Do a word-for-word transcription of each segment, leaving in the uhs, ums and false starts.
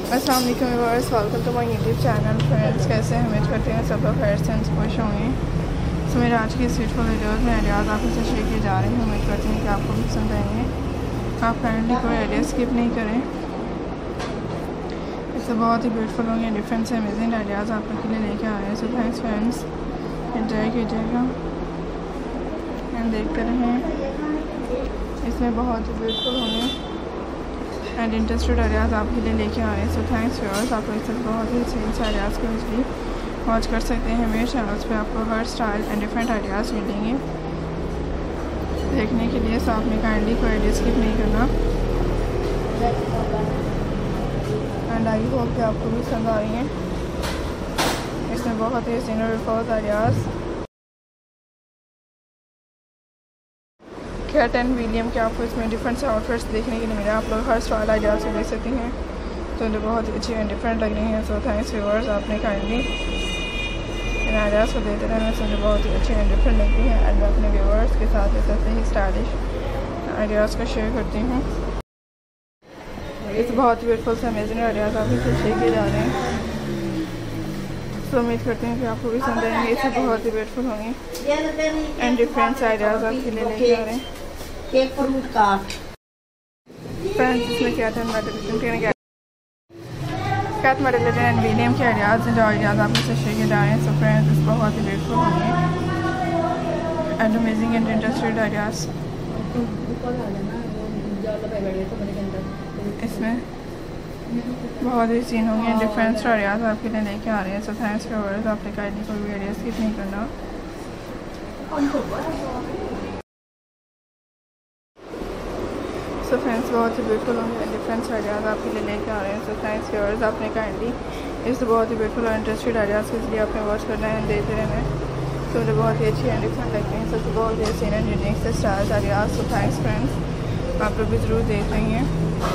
अस्सलाम वालेकुम viewers, welcome to my YouTube channel. Friends, कैसे हैं? उम्मीद करते हैं सब लोग खैर से खुश होंगे। सो मेरे आज की इस वीडियो वीडियोज़ में आइडियाज़ आपके साथ शेयर किए जा रहे हैं। उम्मीद करती हैं कि आपको भी पसंद आएंगे। आप काइंडली कोई आइडिया स्किप नहीं करें। इससे बहुत ही ब्यूटीफुल होंगे, डिफरेंट से अमेजिंग आइडियाज़ आप लोग के लिए लेके आ रहे हैं। सो थैंक्स फ्रेंड्स, एंजॉय कीजिएगा एंड देखते रहें। इसमें बहुत ही ब्यूटीफुल होंगे एंड इंटरेस्टेड आइडियाज़ आपके लिए लेके आ रहे हैं। सो थैंक्स व्यूअर्स, आप लोग सब बहुत ही सही आइडियाज़ को इसलिए वॉच कर सकते हैं। मेरे चैनल्स पे आपको हर स्टाइल एंड डिफरेंट आइडियाज़ मिलेंगे देखने के लिए। सो आपने काइंडली कोई आइडिया स्किप नहीं करना एंड आई होप कि आपको भी पसंद आ रही हैं। इसमें बहुत ही senior ideas Kate and William के आपको इसमें डिफरेंट से आउटफिट्स देखने के लिए मिले। आप लोग हर स्टाइल आइडियाज़ से देख सकती हैं, तो जो बहुत ही अच्छी एंड डिफरेंट लग रही हैं। सो थैंक्स व्यूअर्स, आपने काइंडली इन आइडियाज़ को देते रहना। सो जो बहुत ही अच्छी एंड डिफरेंट लगती हैं एंड मैं अपने व्यूअर्स के साथ इस तरह से ही स्टाइलिश आइडियाज़ को शेयर करती हूँ। इस बहुत ही ब्यूटीफुल से अमेजिंग आइडियाज़ आपके साथ शेयर किए जा रहे हैं। तो उम्मीद करते हैं कि आपको भी पसंद आएंगे। इससे बहुत ही ब्यूटीफुल होंगे एंड डिफरेंट आइडियाज़ आपके लिए लेके आ रहे हैं। फ्रेंड्स, इसमें क्या था कैट मेडलेटन एंड विलियम के आइडियाज़ जो आइडियाज़ आपके साथ शेयर किए जा रहे हैं। सो फ्रेंड्स, इस बहुत ही ब्यूटीफुल होंगे and amazing and interested ideas इसमें बहुत ही सीन होंगे एंड डिफरेंट आइडियाज़ आपके लिए लेके आ रहे हैं। सो थैंक्स व्यूअर्स, आपने काइंडली कोई भी आइडिया स्किप नहीं करना। सो फ्रेंड्स, बहुत ही ब्यूटीफुल होंगे डिफरेंट आइडियाज़ आपके लिए लेके आ रहे हैं। सो थैंक्स व्यूअर्स, आपने काइंडली इस बहुत ही ब्यूटीफुल और इंटरेस्टेड आइडियाज़ के लिए आपने वॉच करना है देते रहना है। तो मुझे बहुत ही अच्छी एंड डिफरेंट लगती हैं। सबसे बहुत ही सीन एंड यूनिक से styles ideas. So thanks friends, आप लोग भी ज़रूर देख रही हैं।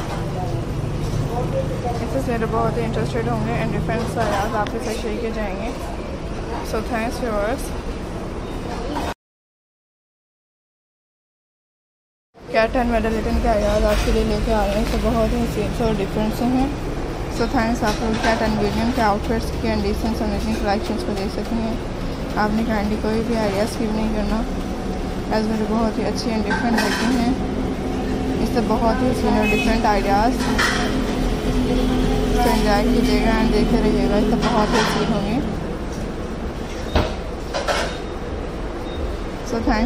इससे मेरे बहुत ही इंटरेस्टेड होंगे एंड डिफरेंट आइडियाज़ आपके साथ शेयर किए जाएंगे। So thanks viewers. Kate and Middleton के आइडियाज़ आपके लिए लेके आ रहे हैं। तो बहुत ही सेम्स और डिफरेंट से हैं। सो थैंक्स, आप लोग कैट एंड विलियम के आउटफिट्स के एंड डिसेंट अमेजिंग कलेक्शंस को देख सकते हैं। आपने काइंडली कोई भी आइडिया स्किप नहीं करना एज मुझे बहुत ही अच्छी एंड डिफरेंट लगती हैं। इससे बहुत ही सीनियर डिफरेंट आइडियाज़ तो एंजॉय कीजिएगा एंड देखते रहिएगा। इससे बहुत ही अच्छी होंगी। So thanks.